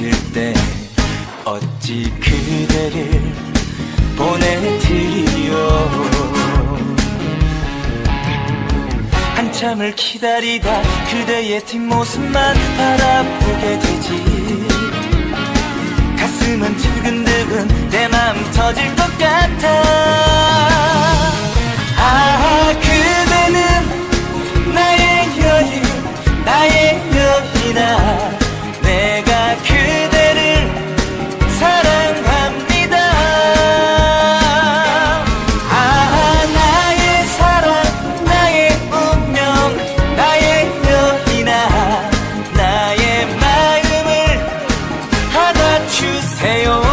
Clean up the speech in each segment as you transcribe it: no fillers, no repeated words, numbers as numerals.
때 어찌 그대를 보내드리오. 한참을 기다리다 그대의 뒷모습만 바라보게 되지. 가슴은 두근두근 내 마음 터질 것 같아. 아, 그대는 나의 여인, 나의 여인아. 내가 그대를 사랑합니다. 아, 나의 사랑, 나의 운명, 나의 여인아. 나의 마음을 받아주세요.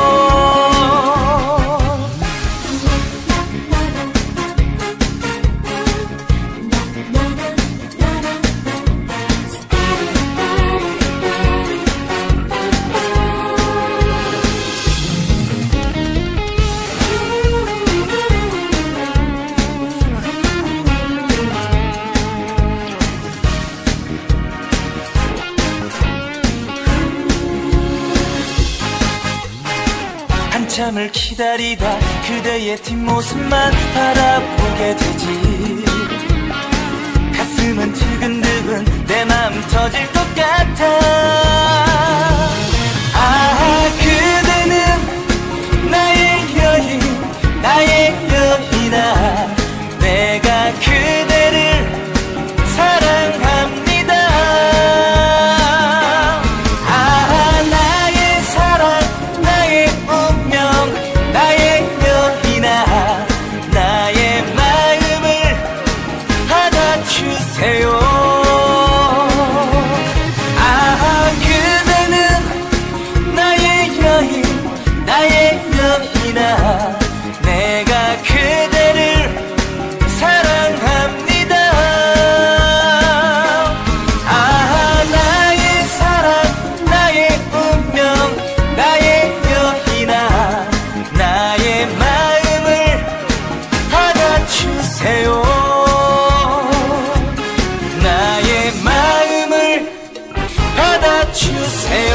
한참을 기다리다 그대의 뒷모습만 바라보게 되지. 가슴은 두근두근 내 마음 터질 것 같아. 아, 그대는 나의 여인, 나의 여인아. 내가 그대를 사랑합니다. 아, 나의 사랑, 나의 운명, 나의 여인아. 나의 마음을 받아주세요. 아, 그대는 나의 여인, 나의 여인아. 내가 그대를 사랑합니다. 아, 나의 사랑, 나의 운명, 나의 여인아. 나의 마음을 받아주세요. 나의 마음을 받아주세요.